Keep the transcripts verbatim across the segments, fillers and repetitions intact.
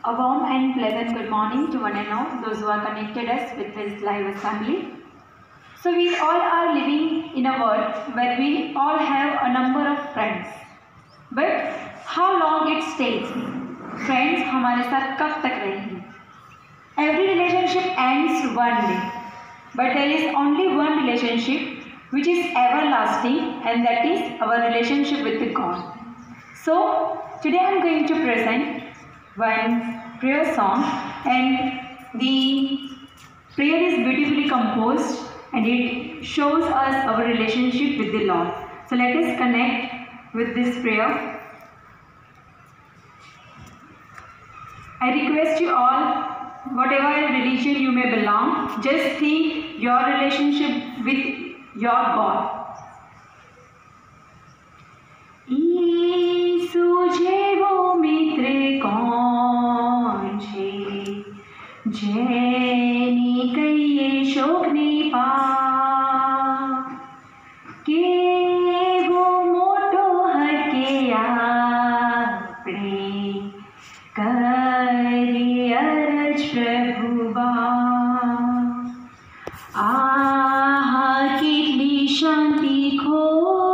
A warm and pleasant good morning to one and all those who are connected us with this live assembly. So we all are living in a world where we all have a number of friends. But how long it stays? Friends हमारे साथ कब तक रहेंगे? Every relationship ends one day. But there is only one relationship which is everlasting, and that is our relationship with the God. So today I am going to present one prayer song, and the prayer is beautifully composed and it shows us our relationship with the Lord. So let us connect with this prayer. I request you all, whatever religion you may belong, just think your relationship with your God. સુજેવો મિત્ર કોણ છે જેની કહીએ શોકની પા કેવો મોટો હકે આપણે કરીએ અરજ પ્રભુબા આહા કેટલી શાંતિ ખો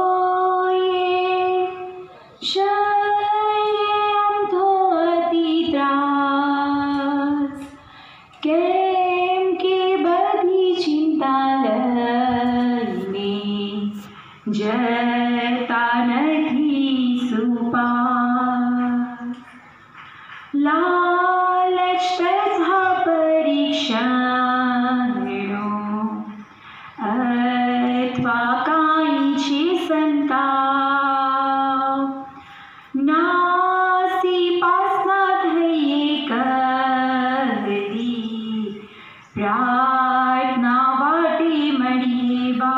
जरता नहीं सुपा लालच तथा परीक्षाणो अथवा कांची संता नासी पासना थये कदी प्रार्थना वाटे मळीए बा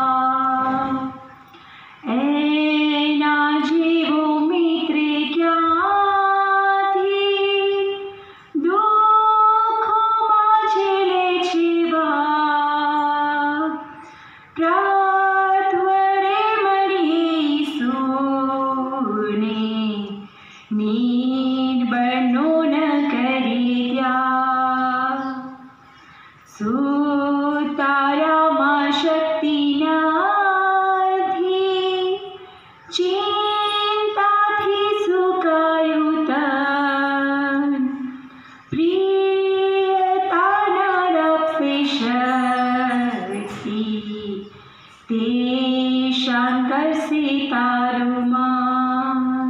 शंकर से तारुमान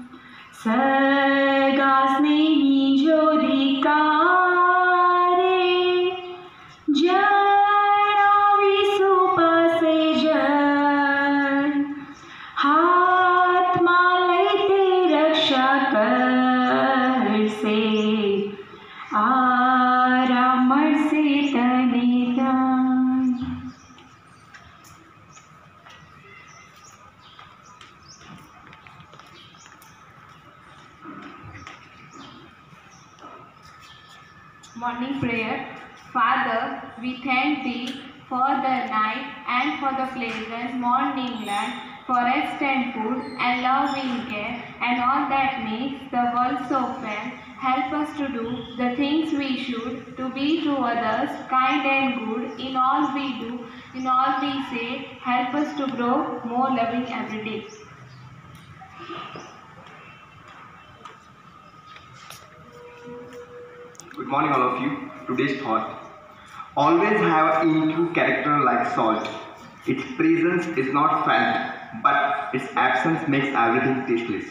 सगा स्नेही जो धिकारे जनावी सुपासे जन हाथ मालते रक्षा कर से आराम से तनिता Morning prayer. Father, we thank Thee for the night and for the pleasant morning land, for rest and food and loving care and all that makes the world so fair. Help us to do the things we should, to be to others kind and good in all we do, in all we say. Help us to grow more loving every day. Good morning all of you. Today's thought. Always have into character like salt. Its presence is not felt, but its absence makes everything tasteless.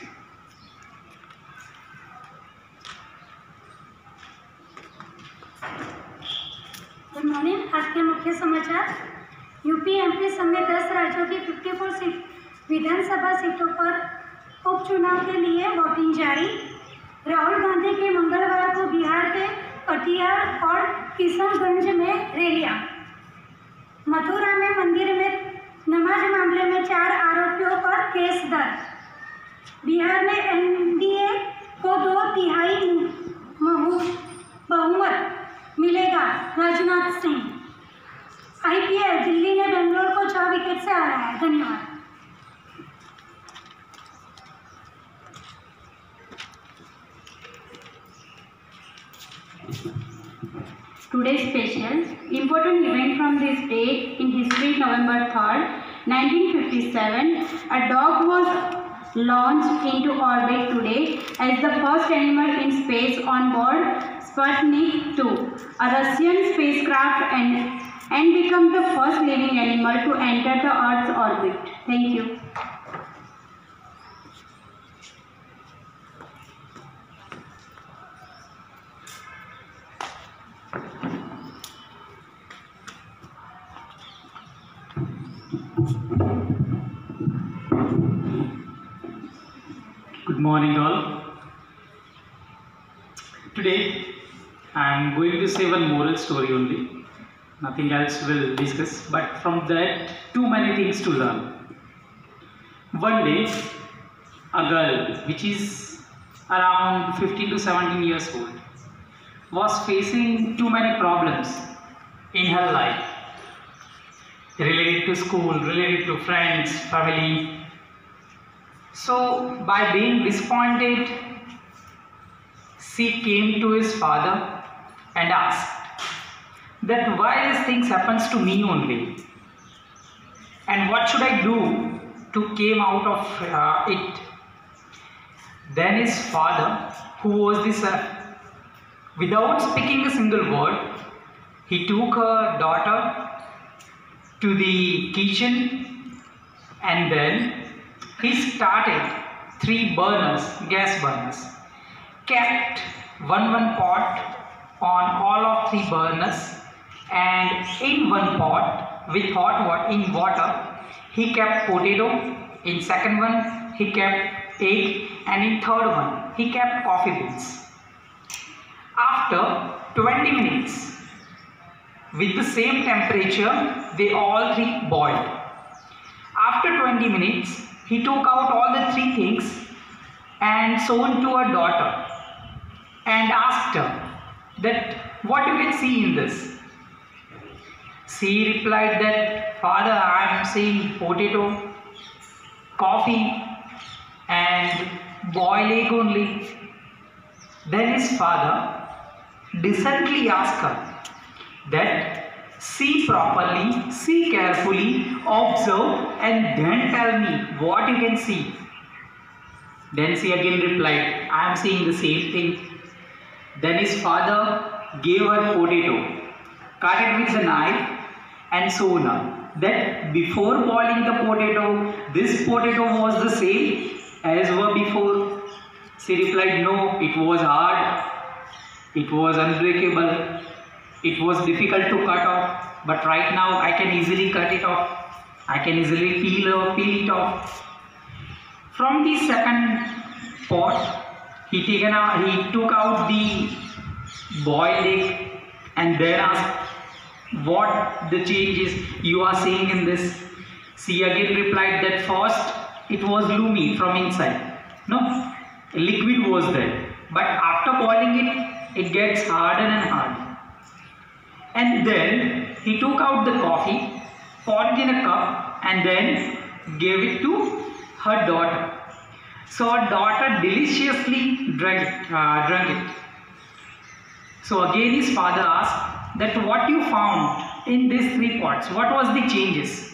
Good morning. आज के मुख्य समाचार। UP MP समेत दस राज्यों की चौवन seat विधानसभा सीटों पर उपचुनाव के लिए वोटिंग जारी। राहुल गांधी की मंगलवार को बिहार के कटिहार और किशनगंज में रैलियां। मथुरा में मंदिर में नमाज मामले में चार आरोपियों पर केस दर्ज। बिहार में एनडीए को दो तिहाई बहुमत मिलेगा, राजनाथ सिंह। आईपीएल दिल्ली ने बेंगलोर को छह विकेट से हराया। धन्यवाद। Today's special important event from this day in history, November third, nineteen fifty-seven, a dog was launched into orbit today as the first animal in space on board Sputnik two, a Russian spacecraft, and, and become the first living animal to enter the Earth's orbit. Thank you. Good morning all. Today I am going to say one moral story only. Nothing else will discuss, but from that too many things to learn. One day a girl which is around fifteen to seventeen years old was facing too many problems in her life related to school, related to friends, family. So, by being disappointed, she came to his father and asked that why these things happens to me only, and what should I do to came out of uh, it. Then his father, who was this, uh, without speaking a single word, he took her daughter to the kitchen, and then he started three burners, gas burners, kept one one pot on all of three burners, and in one pot with hot water, in water, he kept potato, in second one he kept egg, and in third one he kept coffee beans. After twenty minutes, with the same temperature, they all three boiled. After twenty minutes, he took out all the three things and shown to her daughter and asked her that what you can see in this. She replied that, "Father, I am seeing potato, coffee and boiled egg only." Then his father decently asked her that see properly, see carefully, observe, and then tell me what you can see. Then she again replied, "I am seeing the same thing." Then his father gave her potato, cut it with a knife, and shown her that before boiling the potato, this potato was the same as were before. She replied, "No, it was hard, it was unbreakable. It was difficult to cut off, but right now I can easily cut it off. I can easily peel or peel it off." From the second pot, he taken out, he took out the boiled egg and then asked, "What the changes you are seeing in this?" She again replied that first it was gloomy from inside. No, liquid was there, but after boiling it, it gets harder and harder. And then he took out the coffee, poured it in a cup, and then gave it to her daughter. So her daughter deliciously drank it. Uh, drank it. So again his father asked that what you found in these three pots, what was the changes?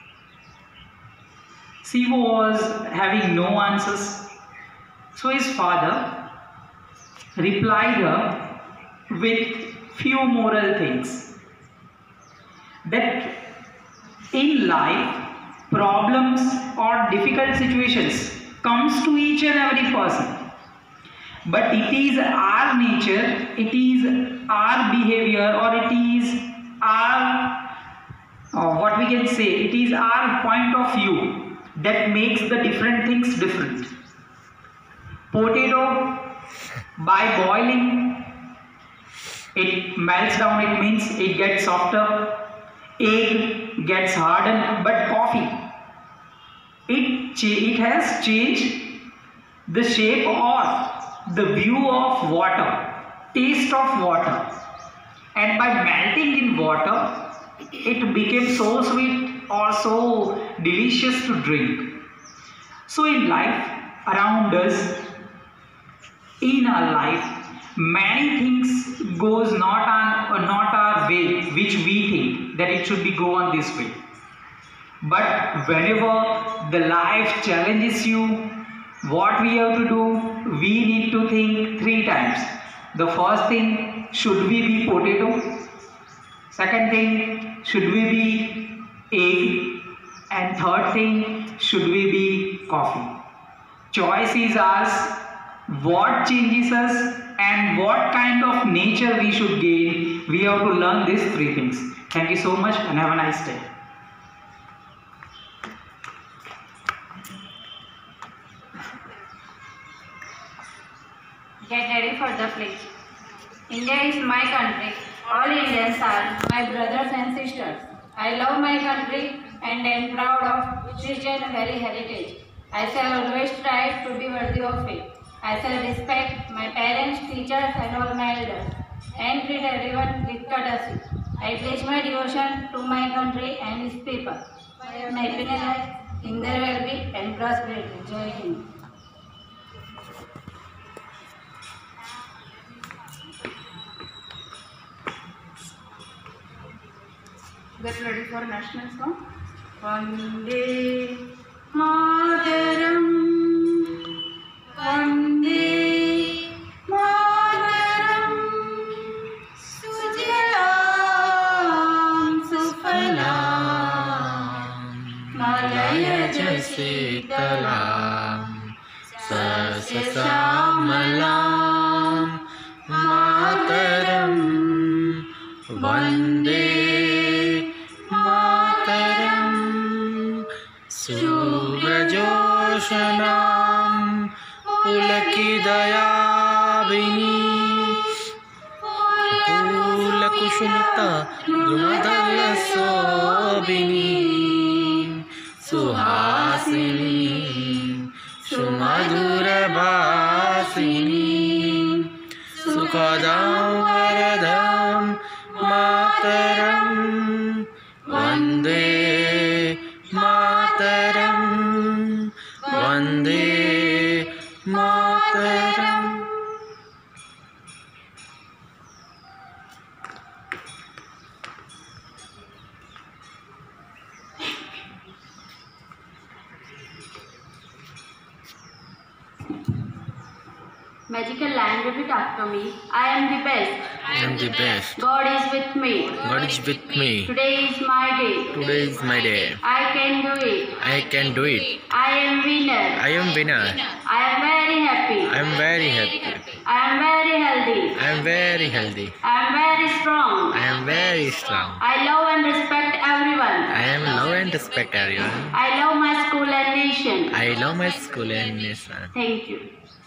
She was having no answers. So his father replied her with few moral things, that in life problems or difficult situations comes to each and every person, but it is our nature, it is our behavior, or it is our uh, what we can say, it is our point of view that makes the different things different. Potato, by boiling, it melts down, it means it gets softer. Egg gets hardened, but coffee, it, it has changed the shape or the view of water, taste of water, and by melting in water, it became so sweet or so delicious to drink. So in life, around us, in our life, many things goes not on or not our way, which we think that it should be go on this way. But whenever the life challenges you, what we have to do, we need to think three times. The first thing, should we be potato? Second thing, should we be egg? And third thing, should we be coffee? Choice is ours. What changes us and what kind of nature we should gain, we have to learn these three things. Thank you so much and have a nice day. Get ready for the pledge. India is my country. All Indians are my brothers and sisters. I love my country and am proud of its rich and varied heritage. I shall always strive to be worthy of it. I shall respect my parents, teachers and all my elders and treat everyone with courtesy. I pledge my devotion to my country and its people. My happiness lies in their well-being and prosperity. Jai Hind. Get ready for national song. Vande Mataram, Vande Mataram, Sujalam Sufalam, Malayaj Sitalam, Sasasamalam, Mataram, Vande Subrajoshanam Pulakidayabini Pulakushunta Drumadala Sobini Suhasini Sumadurabhasini Sukhadam Varadam Mataram Vande Mataram, Vande Mataram. Magical land, repeat after me. I am the best. I am the best. God is with me. God is with me. Today is my day. Today is my day. I can do it. I can do it. I am winner. I am winner. I am very happy. I am very happy. I am very healthy. I am very healthy. I am very strong. I am very strong. I love and respect everyone. I am love and respect everyone. I love my school and nation. I love my school and nation. Thank you.